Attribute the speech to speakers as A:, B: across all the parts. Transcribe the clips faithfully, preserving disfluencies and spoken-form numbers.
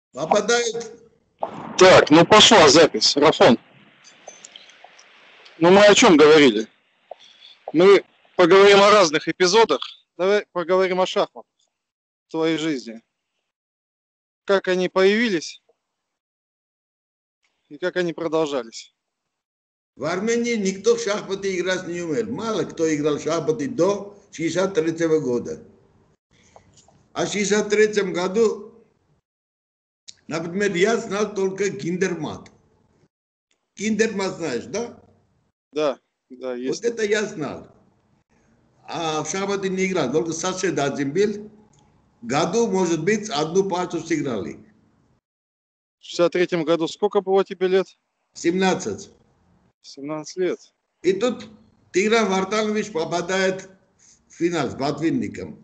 A: Попадают.
B: Так, ну пошла запись, Рафон. Ну мы о чем говорили? Мы поговорим о разных эпизодах. Давай поговорим о шахматах в твоей жизни. Как они появились и как они продолжались.
A: В Армении никто в шахматы играть не умел. Мало кто играл в шахматы до шестьдесят третьего года. А в шестьдесят третьем году, например, я знал только киндермат. Киндермат знаешь, да?
B: Да, да, есть.
A: Вот это я знал. А в шахматы не играл. Только сосед один был. Году, может быть, одну партию сыграли.
B: В шестьдесят третьем году сколько было тебе лет?
A: семнадцать.
B: семнадцать лет.
A: И тут Тигран Вартанович попадает в финал с Ботвинником.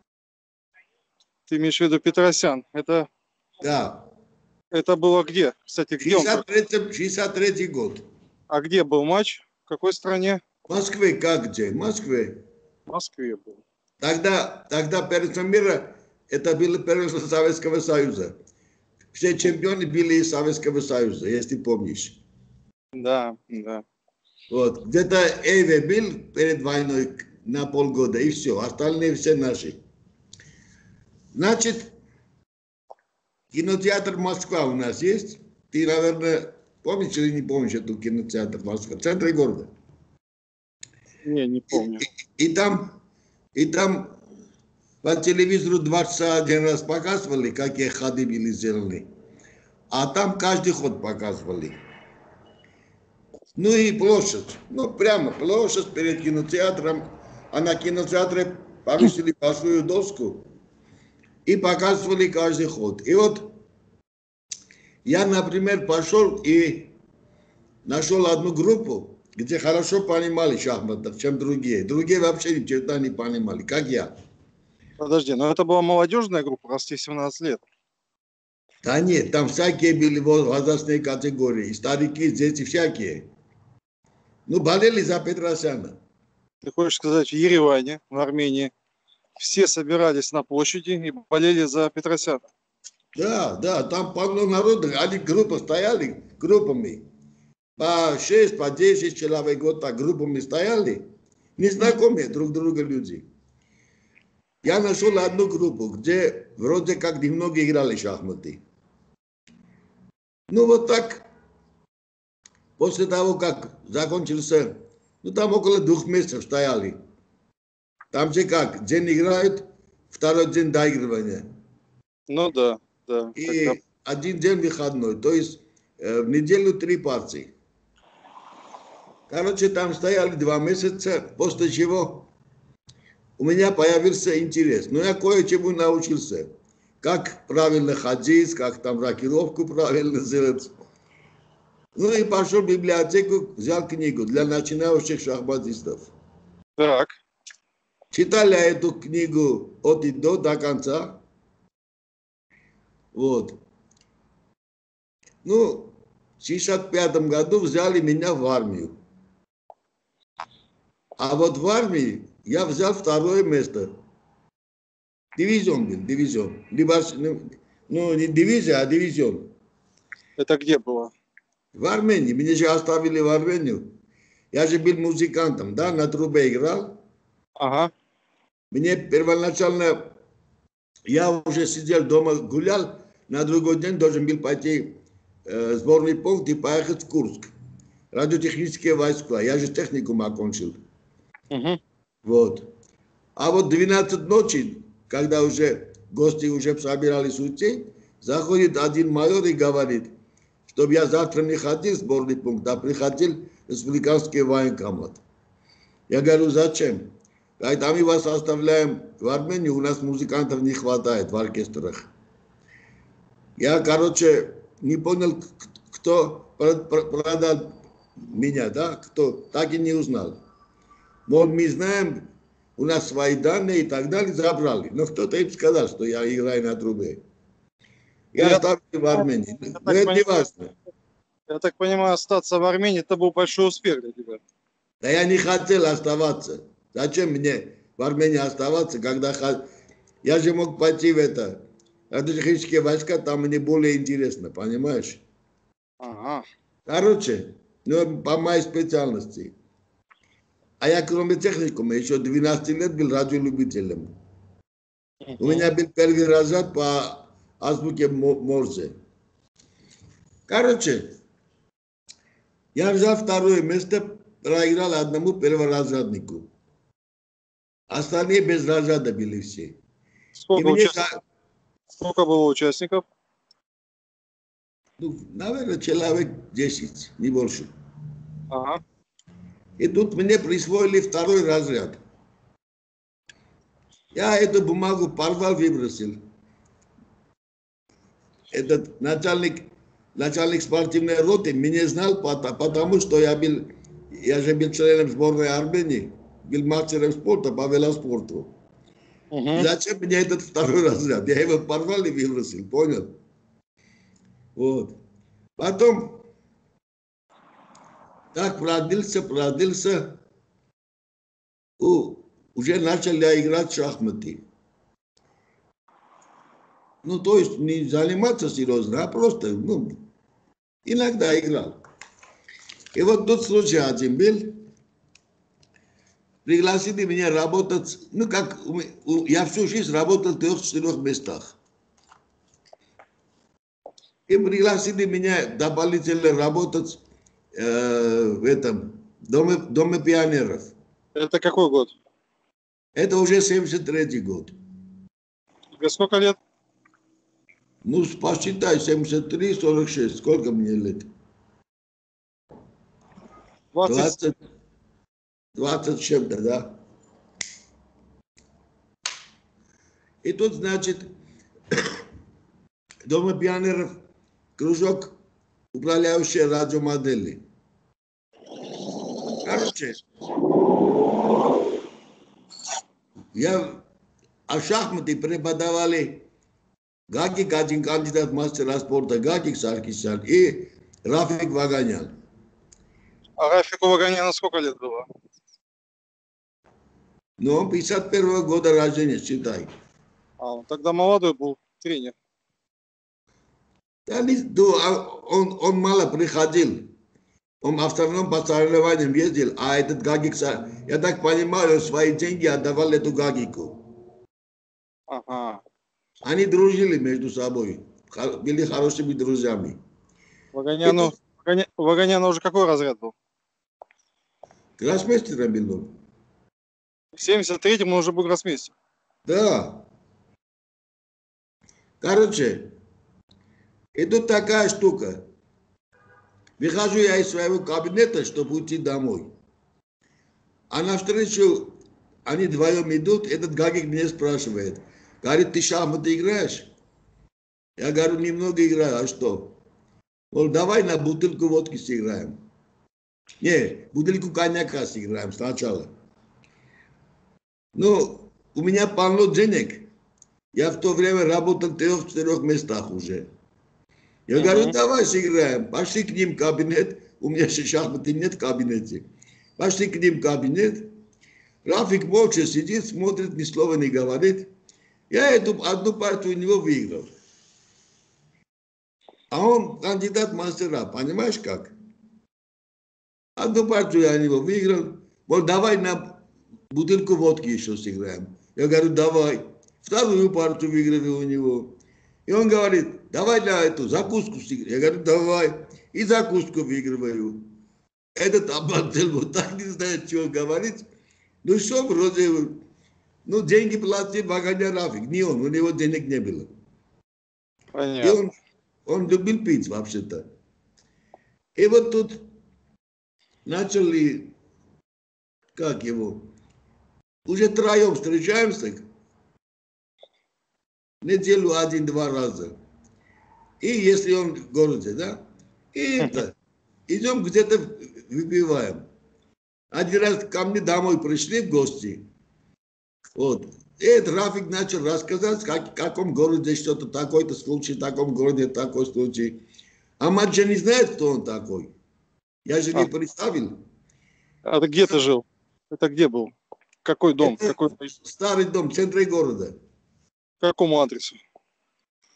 B: Ты имеешь в виду Петросян? Это,
A: Да.
B: это было где? Кстати, где он?
A: шестьдесят третий год.
B: А где был матч? В какой стране?
A: В Москве, как где? В Москве.
B: В Москве был.
A: Тогда, тогда первенство мира, это было первенство Советского Союза. Все чемпионы были из Советского Союза, если помнишь.
B: Да, да.
A: Вот. Где-то Эйве был перед войной на полгода, и все. Остальные все наши. Значит, кинотеатр Москва у нас есть. Ты, наверное, помнишь или не помнишь эту кинотеатр Москва? В центре города.
B: Не, не помню.
A: И, и там, и там по телевизору два часа один раз показывали, какие ходы были сделаны. А там каждый ход показывали. Ну и площадь. Ну прямо площадь перед кинотеатром. А на кинотеатре повесили большую доску и показывали каждый ход. И вот я, например, пошел и нашел одну группу, где хорошо понимали шахматы, чем другие. Другие вообще ни черта не понимали, как я.
B: Подожди, но это была молодежная группа, раз тебе семнадцать лет.
A: Да нет, там всякие были возрастные категории, и старики, дети всякие. Ну, болели за Петросяна.
B: Ты хочешь сказать, в Ереване, в Армении, все собирались на площади и болели за Петросяна?
A: Да, да, там полно народу, они группы стояли, группами. По шесть, по десять человек вот так группами стояли, незнакомые друг друга люди. Я нашел одну группу, где вроде как немного играли в шахматы. Ну вот так, после того, как закончился, ну там около двух месяцев стояли. Там же как, день играют, второй день доигрывания.
B: Ну да, да.
A: И
B: Тогда...
A: один день выходной, то есть э, в неделю три партии. Короче, там стояли два месяца, после чего у меня появился интерес. Но я кое-чему научился. Как правильно ходить, как там рокировку правильно сделать. Ну и пошел в библиотеку, взял книгу для начинающих шахматистов.
B: Так.
A: Читал я эту книгу от и до, до конца. Вот. Ну, в шестьдесят пятом году взяли меня в армию. А вот в армии я взял второе место. Дивизион был, дивизион. Либо, ну, не дивизия, а дивизион.
B: Это где было?
A: В Армении. Меня же оставили в Армению. Я же был музыкантом, да, на трубе играл.
B: Ага.
A: Мне первоначально, я уже сидел дома, гулял, на другой день должен был пойти э, сборный пункт и поехать в Курск. Радиотехнические войска. Я же техникум окончил.
B: Угу.
A: Вот. А вот двенадцать ночи, когда уже гости уже собирались уйти, заходит один майор и говорит, чтобы я завтра не ходил в сборный пункт, а приходил в республиканский военкомат. Я говорю, зачем? Говорит, а мы вас оставляем в Армении, у нас музыкантов не хватает в оркестрах. Я, короче, не понял, кто продал меня, да, кто, так и не узнал. Мол, мы знаем, у нас свои данные и так далее, забрали. Но кто-то им сказал, что я играю на трубе. Я, я оставил в Армении.
B: Я
A: Но это
B: понимаю,
A: не важно.
B: Я так понимаю, остаться в Армении, это был большой успех для тебя.
A: Да я не хотел оставаться. Зачем мне в Армении оставаться, когда я же мог пойти в это радиотехнические войска, там мне более интересно, понимаешь?
B: Ага.
A: Короче, ну, по моей специальности. А я кроме техникума еще двенадцать лет был радиолюбителем. У меня был первый разряд по азбуке Морзе. Короче, я взял второе место, проиграл одному перворазряднику. Остальные без разряда были все.
B: Сколько,
A: мне,
B: участников? Сколько было участников?
A: Ну, наверное, человек десять, не больше.
B: Ага.
A: И тут мне присвоили второй разряд. Я эту бумагу порвал, выбросил. Этот начальник, начальник спортивной роты меня знал, потому что я был, я же был членом сборной Армении, был мастером спорта по велоспорту.
B: Угу.
A: Зачем мне этот второй разряд? Я его порвал и выбросил, понял? Вот. Потом так продлился, продлился, уже начал я играть в шахматы. Ну, то есть не заниматься серьезно, а просто, ну, иногда играл. И вот тот случай один был, пригласили меня работать, ну, как, я всю жизнь работал в трех-четырех местах. И пригласили меня дополнительно работать э, в этом доме, доме пионеров.
B: Это какой год?
A: Это уже семьдесят третий год.
B: Тебе сколько лет?
A: Ну, посчитай, семьдесят три, сорок шесть. Сколько мне лет?
B: двадцать.
A: двадцать с чем-то, да? И тут, значит, дома пионеров, кружок, управляющие радиомодели. Короче, я, а шахматы преподавали Гагик, один кандидат мастера спорта, Гагик Саркисян и Рафик Ваганян.
B: А Рафику Ваганяну сколько лет было?
A: Ну, он пятьдесят первого года рождения, считай.
B: А, он тогда молодой был тренер.
A: Да, не, ну, он, он мало приходил. Он в основном по соревнованиям ездил, а этот Гагик, я так понимаю, свои деньги отдавал эту Гагику.
B: Ага.
A: Они дружили между собой, были хорошими друзьями.
B: Ваганяну,
A: тут...
B: Ваганя, Ваганяну уже какой разряд был?
A: Гроссмейстером был он.
B: В семьдесят третьем он уже был гроссмейстер.
A: Да. Короче, и тут такая штука. Выхожу я из своего кабинета, чтобы уйти домой. А навстречу они вдвоем идут, этот Гагик меня спрашивает. Говорит, ты шахматы играешь? Я говорю, немного играю, а что? Он, давай на бутылку водки сыграем. Не, бутылку коньяка сыграем сначала. Ну, у меня полно денег. Я в то время работал в трех-четырех местах уже. Я uh-huh. говорю, давай сыграем. Пошли к ним в кабинет. У меня же шахматы нет в кабинете. Пошли к ним в кабинет. Рафик молча сидит, смотрит, ни слова не говорит. Я эту одну партию у него выиграл. А он кандидат мастера, понимаешь как? Одну партию я у него выиграл. Вот давай на бутылку водки еще сыграем. Я говорю, давай. Вторую партию выиграли у него. И он говорит, давай на эту закуску сыграем. Я говорю, давай. И закуску выигрываю. Этот обалдел, вот так не знает, что говорить. Ну что, вроде, ну деньги платил Ваганян Рафик. Не он, у него денег не было.
B: Понятно.
A: И он, он любил пить вообще-то. И вот тут начали, как его, уже троем встречаемся, неделю один-два раза. И если он в городе, да, и это, идем где-то выпиваем. Один раз ко мне домой пришли в гости, вот, и этот Рафик начал рассказать, как, в каком городе что-то, такой-то случай, в таком городе такой случай. А мать же не знает, кто он такой. Я же а. не представил.
B: А ты где ты жил? Это где был? Какой дом?
A: Это
B: Какой...
A: Старый дом в центре города.
B: К какому адресу?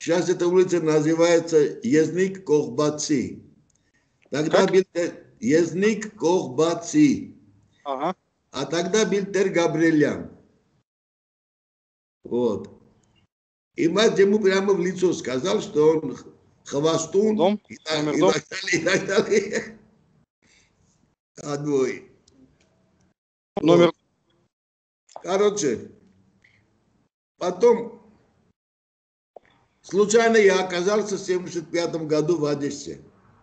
A: Сейчас эта улица называется Езник Кохбаци. Тогда
B: Как?
A: был Езник Кохбаци.
B: Ага.
A: А тогда был Тер Габриэлян. Вот. И мать ему прямо в лицо сказал, что он хвостун
B: Дом?
A: и так,
B: Номер
A: и
B: дом?
A: так далее, и так далее. Отбой.
B: Номер.
A: Вот. Короче, потом случайно я оказался в семьдесят пятом году в Одессе.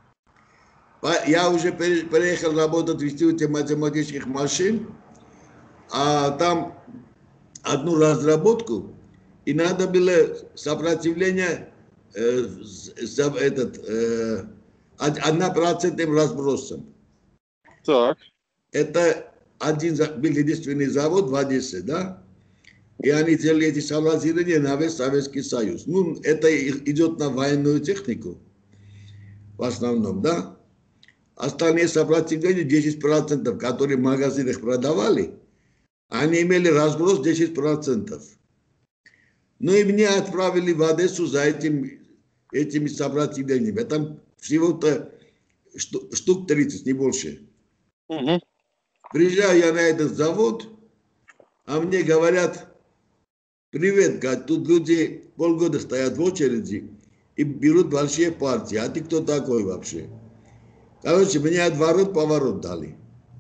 A: Я уже переехал работать в институте математических машин, а там одну разработку, и надо было сопротивление э, за этот э, однопроцентным разбросом.
B: Так.
A: Это один был единственный завод в Одессе, да? И они делали эти соображения на весь Советский Союз. Ну, это идет на военную технику, в основном, да? Остальные сопротивления десять процентов, которые в магазинах продавали, они имели разброс десять процентов. Ну и меня отправили в Одессу за этим, этими сопротивлениями. Там всего-то штук тридцать, не больше.
B: Угу.
A: Приезжаю я на этот завод, а мне говорят: привет, Гад, тут люди полгода стоят в очереди и берут большие партии. А ты кто такой вообще? Короче, мне отворот-поворот дали.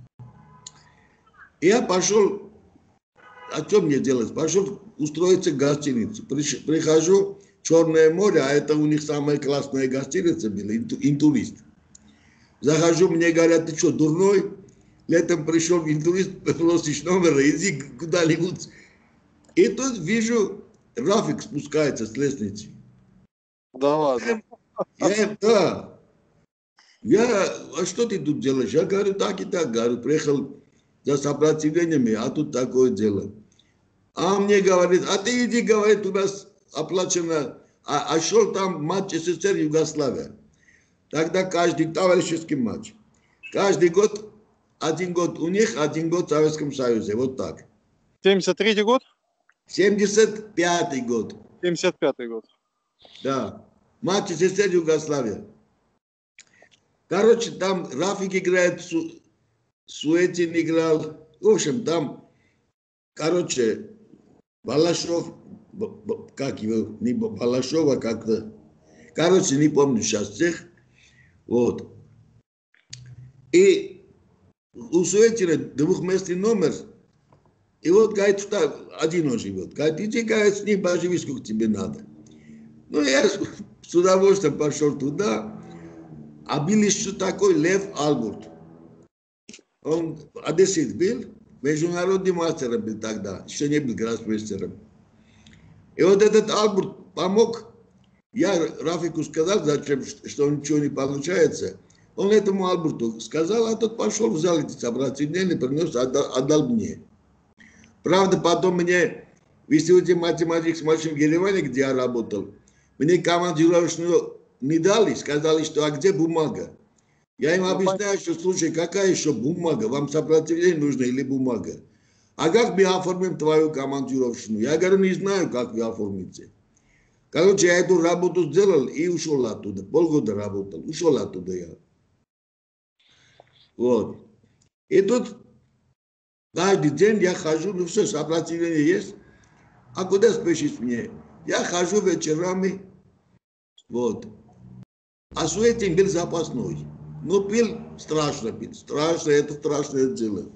A: И я пошел, а что мне делать? Пошел устроиться в гостиницу. Прихожу, Черное море, а это у них самая классная гостиница была, интурист. Захожу, мне говорят: ты что, дурной? Летом пришел в интурист, просишь номера, иди куда-нибудь. И тут вижу, Рафик спускается с лестницы.
B: Да ладно.
A: Я, да. Я, а что ты тут делаешь? Я говорю: так и так, говорю, приехал за сопротивлениями, а тут такое дело. А он мне говорит: а ты иди, говорит, у нас оплачено, а, а шел там матч СССР Югославия. Тогда каждый товарищеский матч. Каждый год, один год у них, один год в Советском Союзе, вот так.
B: семьдесят третий год?
A: семьдесят пятый год.
B: семьдесят пятый год.
A: Да. Матч СССР Югославия. Короче, там Рафик играет, Су, Суетин играл. В общем, там, короче, Балашов, как его, не Балашова как-то. Короче, не помню сейчас всех. Вот. И у Суетина двухместный номер. И вот, говорит, один он живет. Говорит: иди, говорит, с ним поживи, сколько тебе надо. Ну, я с удовольствием пошел туда. А был еще такой Лев Албурт. Он одессит был, международный мастер был тогда, еще не был гроссмейстером. И вот этот Албурт помог. Я Рафику сказал, зачем, что ничего не получается. Он этому Албурту сказал, а тот пошел, взял эти сопротивления, принес, отдал, отдал мне. Правда, потом мне в институте математических машин в Ереване, где я работал, мне командировочную не дали, сказали, что а где бумага? Я им объясняю, что слушай, какая еще бумага? Вам сопротивление нужно или бумага? А как мы оформим твою командировочную? Я говорю: не знаю, как вы оформите. Короче, я эту работу сделал и ушел оттуда. Полгода работал, ушел оттуда я. Вот. И тут каждый день я хожу, ну все, сопротивление есть. А куда спешить мне? Я хожу вечерами, вот. А Суетин был запасной. Ну, пил страшно, пил. Страшно, это страшное дело.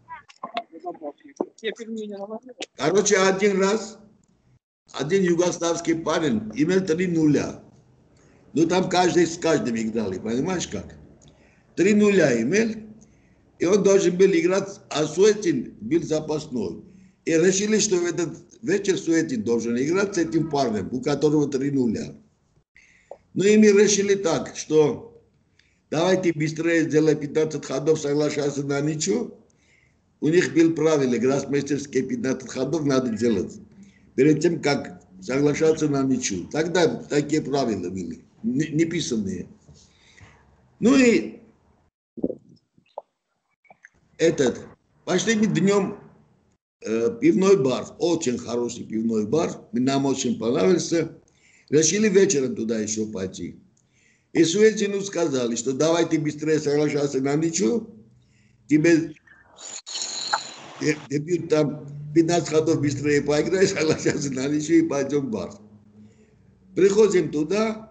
A: Короче, один раз, один югославский парень имел три нуля. Ну, там каждый с каждым играли, понимаешь как? Три нуля имел, и он должен был играть, а Суетин был запасной. И решили, что в этот вечер Суетин должен играть с этим парнем, у которого три нуля. Ну, и мы решили так, что давайте быстрее сделаем пятнадцать ходов, соглашаться на ничего. У них был правило, гроссмейстерские пятнадцать ходов надо делать. Перед тем, как соглашаться на ничего. Тогда такие правила были, неписанные. Ну и этот, пошли мы днем э, пивной бар, очень хороший пивной бар, нам очень понравился. Решили вечером туда еще пойти. И Суэцину сказали, что давай ты быстрее соглашайся на ничью, тебе дебют там пятнадцать ходов быстрее поиграй, соглашайся на ничью и пойдем в бар. Приходим туда,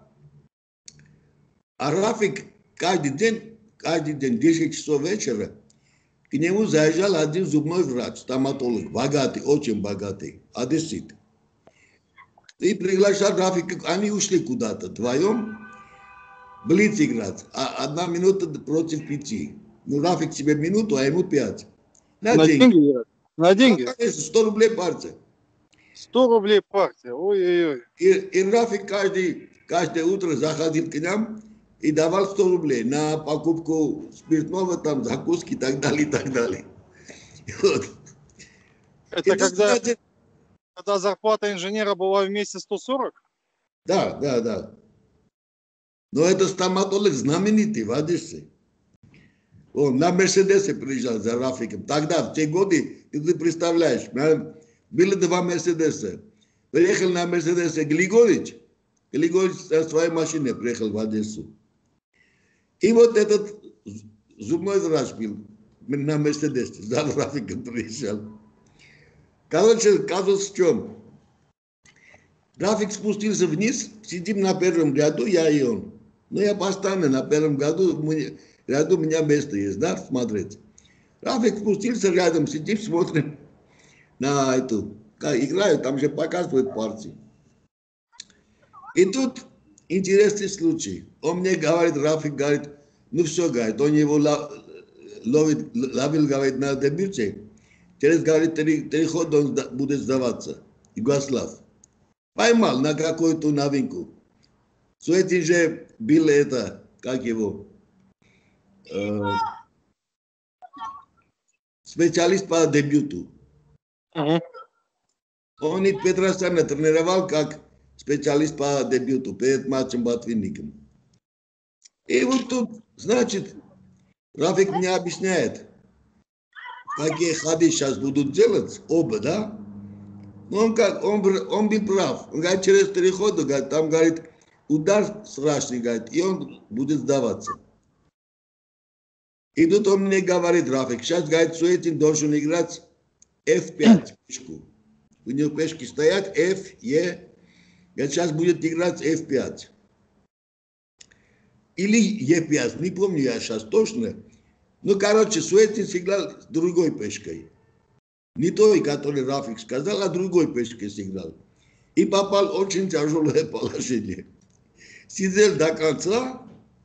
A: а Рафик каждый день, каждый день, десять часов вечера, к нему заезжал один зубной врач, стоматолог, богатый, очень богатый, одессит. И приглашал Рафика, они ушли куда-то вдвоем, блиц играть, а одна минута против пяти. Ну, Рафик себе минуту, а ему пять. На,
B: На
A: деньги.
B: деньги? На деньги?
A: А, конечно, сто рублей партия.
B: сто рублей партия, ой-ой-ой.
A: И, и Рафик каждый, каждое утро заходил к нам и давал сто рублей на покупку спиртного, там, закуски и так далее, и так далее. Вот.
B: Это
A: И
B: когда,
A: тут,
B: когда зарплата инженера была в месяц сто сорок?
A: Да, да, да. Но это стоматолог знаменитый в Одессе. Он на Мерседесе приезжал за Рафиком. Тогда, в те годы, ты, ты представляешь, было два Мерседеса. Приехал на Мерседесе Глигорич. Глигорич на своей машине приехал в Одессу. И вот этот зубной врач был на Мерседесе. За Рафиком приезжал. Короче, казус в чем? Рафик спустился вниз, сидим на первом ряду, я и он. Ну, я постоянно на первом ряду, ряду у меня место есть, да, смотреть. Рафик спустился рядом, сидим, смотрим на эту, как играют, там же показывают партии. И тут интересный случай. Он мне говорит, Рафик говорит, ну все, говорит, он его ловит, ловил, говорит, на дебюте. Через, говорит, три, три хода он будет сдаваться. Югослав. Поймал на какую-то новинку. Суэтин же был это, как его, э, специалист по дебюту.
B: Угу.
A: Он и Петросяна тренировал как специалист по дебюту перед матчем Ботвинником. И вот тут, значит, Рафик мне объясняет, какие ходы сейчас будут делать, оба, да? Но он, как, он, он был прав. Он говорит, через три хода, говорит, там, говорит, удар страшный, говорит, и он будет сдаваться. И тут он мне говорит, Рафик, сейчас, говорит, Суэтин должен играть эф пять пешку. У него пешки стоят, F, E. Говорит, сейчас будет играть эф пять. Или е пять, не помню я сейчас точно. Ну, короче, Суэтин сыграл с другой пешкой. Не той, который Рафик сказал, а другой пешкой сыграл. И попал в очень тяжелое положение. Сидел до конца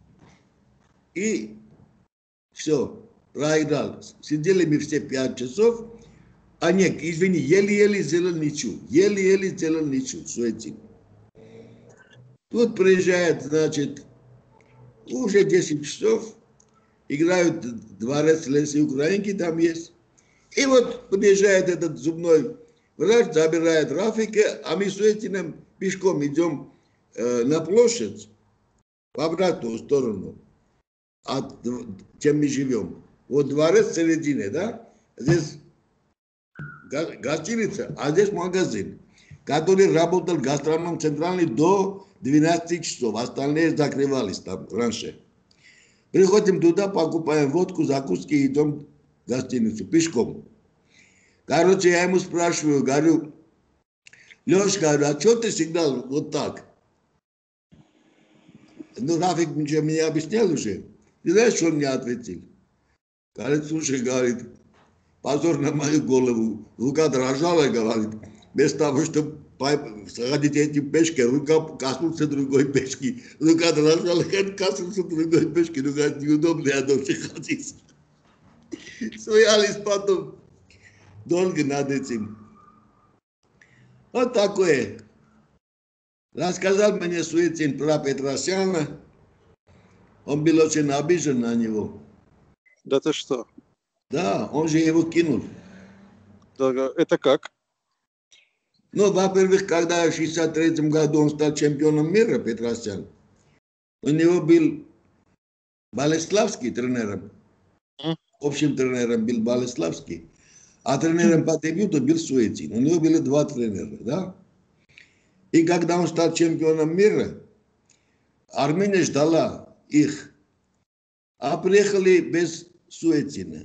A: и все, проиграл. Сидели мы все пять часов, а нет, извини, еле-еле сделал ничью. Еле-еле сделал ничью, Суэтин. Тут приезжает, значит, уже десять часов, играют дворец Леси Украинки, там есть. И вот приезжает этот зубной врач, забирает Рафика, а мы с Суэтиным пешком идем э, на площадь, в обратную сторону, от чем мы живем. Вот дворец в середине, да? Здесь гостиница, а здесь магазин, который работал гастроном центральный до двенадцати часов, остальные закрывались там раньше. Приходим туда, покупаем водку, закуски и идем в гостиницу пешком. Короче, я ему спрашиваю, говорю, Леш, говорю, а что ты сигнал вот так? Ну, Рафик мне объяснял уже. Ты знаешь, что он мне ответил? Говорит, слушай, говорит, позор на мою голову. Рука дрожала, говорит, без того, чтобы сходить этим пешкой, рука коснулся другой пешки. Рука дрожала, коснулся другой пешки. Ну, говорит, неудобно, я дольше ходить. Смеялись потом. Долго над этим. Вот такое. Рассказал мне Суэтин про Петросяна. Он был очень обижен на него.
B: Да ты что?
A: Да, он же его кинул.
B: Да, это как?
A: Ну, во-первых, когда в шестьдесят третьем году он стал чемпионом мира, Петросян, у него был Болеславский тренером. Mm. Общим тренером был Болеславский. А тренером по дебюту был Суэтин. У него были два тренера, да? И когда он стал чемпионом мира, Армения ждала их, а приехали без Суетина.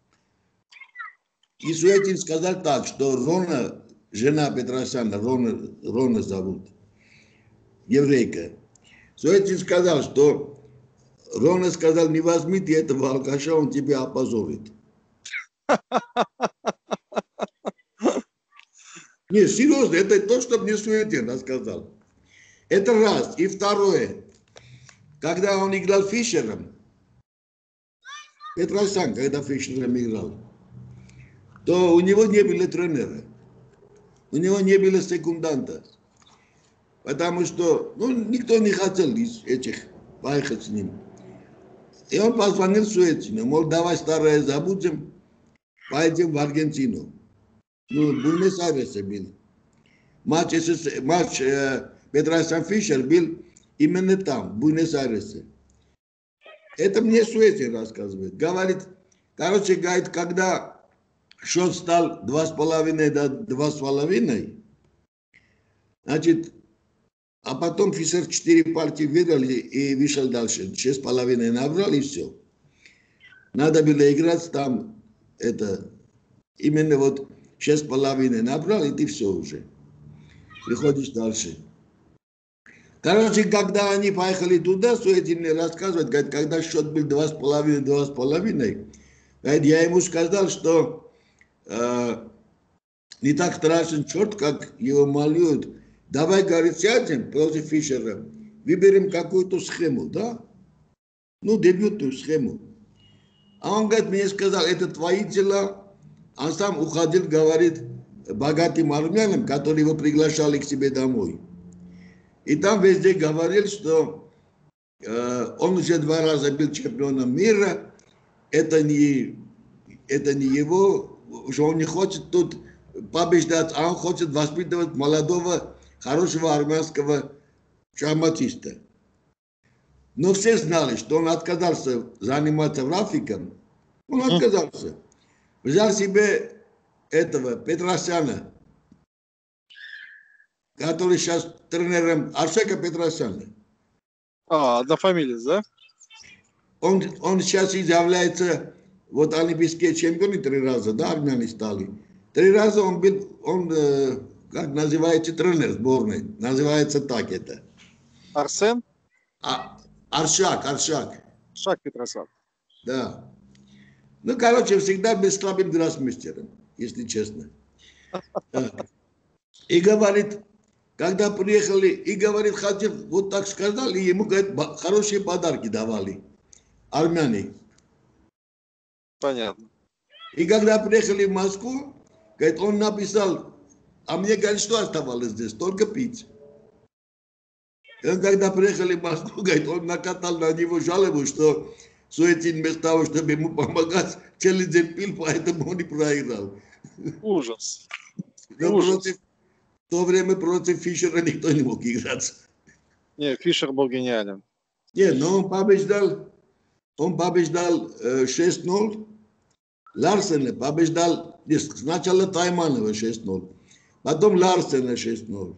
A: И Суетин сказал так, что Рона, жена Петросяна, Рона, Рона зовут, еврейка. Суетин сказал, что Рона сказал, не возьмите этого алкаша, он тебя опозорит. Не, серьезно, это то, что мне Суетин рассказал. Это раз. И второе, когда он играл Фишером, Петросян, когда Фишером играл, то у него не было тренера, у него не было секунданта, потому что ну, никто не хотел из этих поехать с ним. И он позвонил Суетину, мол, давай старое забудем, поедем в Аргентину. Ну, Буэнос-Айресе был. Матч, матч э, Петросян-Фишер был именно там, в Буэнос-Айресе. Это мне Суетин рассказывает. Говорит, короче, говорит, когда счет стал два с половиной до два с половиной, значит, а потом Фишер четыре партии выиграл и вышел дальше. Шесть с половиной набрал и все. Надо было играть там, это, именно вот шесть с половиной набрал, и ты все уже. Приходишь дальше. Короче, когда они поехали туда, Суетин мне рассказывает, говорит, когда счет был два с половиной, два с половиной, я ему сказал, что э, не так страшен счет, как его малюют. Давай, говорит, сядем против Фишера, выберем какую-то схему, да? Ну, дебютную схему. А он, говорит, мне сказал, это твои дела. Он сам уходил, говорит, богатым армянам, которые его приглашали к себе домой. И там везде говорил, что э, он уже два раза был чемпионом мира, это не, это не его, что он не хочет тут побеждать, а он хочет воспитывать молодого, хорошего армянского шахматиста. Но все знали, что он отказался заниматься графиком, он отказался. Взял себе этого Петросяна, который сейчас тренером Аршека Петросяна.
B: А, одна фамилия, да?
A: Он, он сейчас является, вот олимпийские чемпионы три раза, да, армяне стали. Три раза он был, он, э, как называется, тренер сборной, называется так это.
B: Арсен?
A: А, Аршак, Аршак.
B: Шаг Петросян.
A: Да. Ну, короче, всегда был слабым гроссмейстером, если честно. Так. И говорит, когда приехали, и говорит, хотел, вот так сказали, и ему, говорит, хорошие подарки давали. Армяне.
B: Понятно.
A: И когда приехали в Москву, говорит, он написал, а мне, говорит, что оставалось здесь? Только пить. И он, когда приехали в Москву, говорит, он накатал на него жалобу, что Суетин вместо того, чтобы ему помогать, целый день пил, поэтому он и проиграл.
B: Ужас.
A: Но
B: Ужас.
A: против, в то время против Фишера никто не мог играть.
B: Не, Фишер был гениален.
A: Не, но он побеждал, он побеждал э, шесть ноль, Ларсена побеждал, нет, сначала Тайманова шесть ноль, потом Ларсена шесть ноль.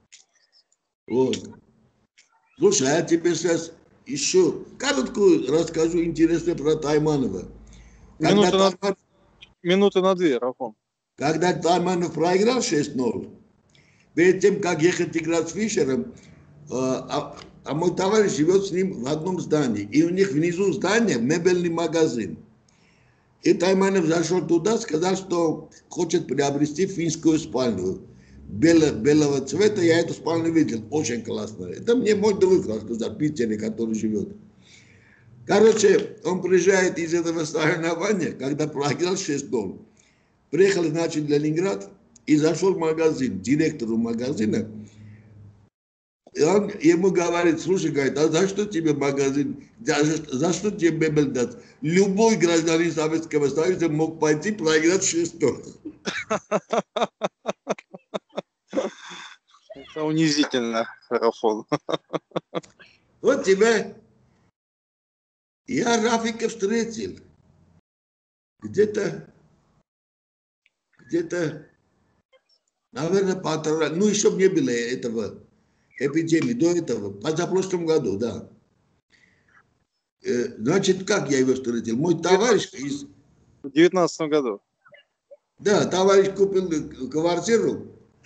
A: Вот. Слушай, а я тебе сейчас еще короткую расскажу интересно про Тайманова. Когда,
B: Минуты на,
A: Тайман,
B: минуты на две, Рафон.
A: когда Тайманов проиграл шесть ноль, перед тем, как ехать играть с Фишером, э, а, а мой товарищ живет с ним в одном здании. И у них внизу здания мебельный магазин. И Тайманов зашел туда, сказал, что хочет приобрести финскую спальню. Бело, белого цвета, я эту спальню видел, очень классная. Это мне мой друг рассказал, Питере, который живет. Короче, он приезжает из этого соревнования, когда проиграл шесть ноль. Приехал, значит, в Ленинград и зашел в магазин, директору магазина. И он ему говорит, слушай, говорит, а за что тебе магазин, за, за что тебе мебель дать? Любой гражданин Советского Союза мог пойти проиграть шесть ноль.
B: Это унизительно, Рафон.
A: Вот тебя, я Рафика встретил. Где-то, где-то Наверное, полтора, ну еще не было этого эпидемии, до этого, позапрошлом году, да. Э, Значит, как я его встретил? Мой товарищ из...
B: В девятнадцатом году.
A: Да, товарищ купил квартиру.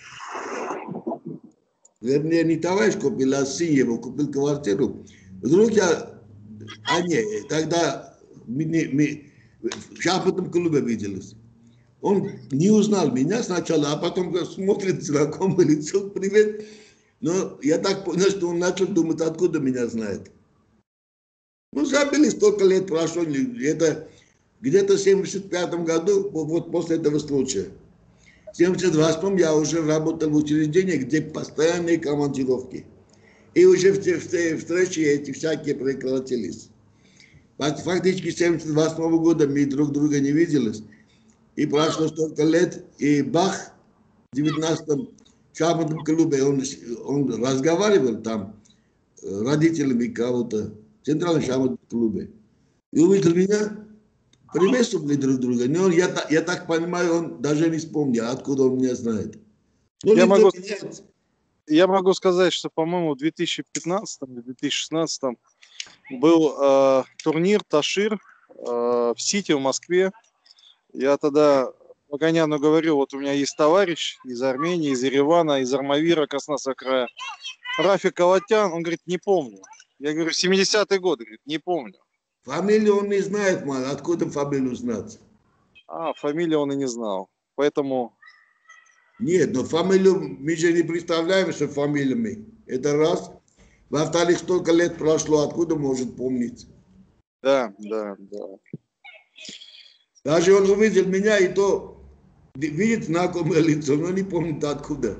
A: Вернее, не товарищ купил, а сын его купил квартиру. Вдруг я... А не, тогда мы, не- мы в шахматном клубе виделись. Он не узнал меня сначала, а потом как смотрит знакомое лицо, привет. Но я так понял, что он начал думать, откуда меня знает. Ну, забили, столько лет прошло, это где-то в семьдесят пятом году, вот после этого случая. В семьдесят восьмом я уже работал в учреждении, где постоянные командировки. И уже все, все встречи эти всякие прекратились. Фактически с семьдесят восьмого года мы друг друга не виделись. И прошло столько лет, и бах, в девятнадцатом шахматном клубе он, он разговаривал там э, родителями кого-то в центральном шахматном клубе. И увидел меня, приветствовали друг друга. Но я, та- я так понимаю, он даже не вспомнил, откуда он меня знает. Ну,
B: Я
A: лицо
B: могу,
A: меняется.
B: я могу сказать, что, по-моему, в две тысячи пятнадцатом или две тысячи шестнадцатом был э, турнир Ташир э, в Сити, в Москве. Я тогда Погоняну говорю, вот у меня есть товарищ из Армении, из Еревана, из Армавира, Краснодарского края. Рафик Калатян, он говорит, не помню. Я говорю, семидесятые годы, говорит, не помню.
A: Фамилию он не знает, мало. Откуда фамилию знать?
B: А, фамилию он и не знал. Поэтому,
A: Нет, но фамилию мы же не представляемся фамилиями. Это раз. Во-вторых, столько лет прошло, откуда может помнить?
B: да, да, да.
A: Даже он увидел меня, и то видит знакомое лицо, но не помнит откуда.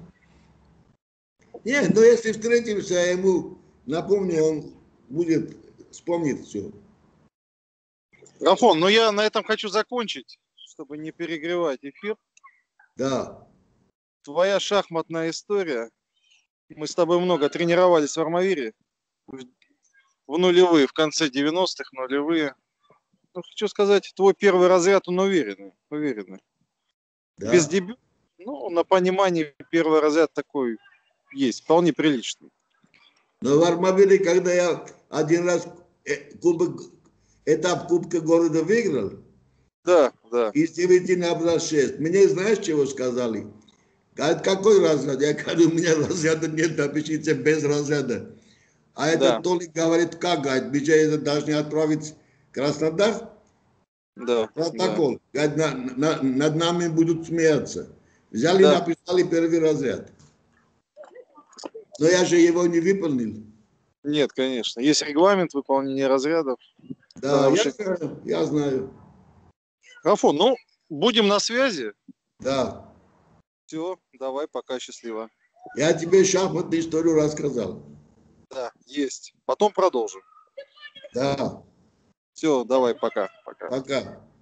A: Нет, но если встретимся, я ему напомню, он будет вспомнить все.
B: Рафон, ну я на этом хочу закончить, чтобы не перегревать эфир.
A: Да.
B: Твоя шахматная история. Мы с тобой много тренировались в Армавире. В в нулевые, в конце девяностых, нулевые. Ну, хочу сказать, твой первый разряд, он уверенный. уверенный. Без
A: Да.
B: дебюта, ну, на понимании первый разряд такой есть, вполне приличный.
A: Но в Армавире, когда я один раз э, кубок, этап Кубка города выиграл,
B: Да, да,
A: из девяти набрал шесть. Мне знаешь, чего сказали? Говорит, какой разряд? Я говорю, у меня разряда нет, напишите без разряда. А
B: да,
A: этот Толик говорит, как, говорит, мы же это должны отправить в Краснодар,
B: да, да,
A: протокол. Говорит, на- на- над нами будут смеяться. Взяли,
B: да.
A: написали первый разряд. Но я же его не выполнил.
B: Нет, конечно. Есть регламент выполнения разрядов. За
A: Да, я
B: нарушение.
A: знаю, я знаю.
B: Рафон, ну, будем на связи.
A: Да.
B: Все, давай, пока, счастливо.
A: Я тебе шахматную историю рассказал.
B: Да, есть. Потом продолжим.
A: Да.
B: Все, давай, пока, пока.
A: Пока.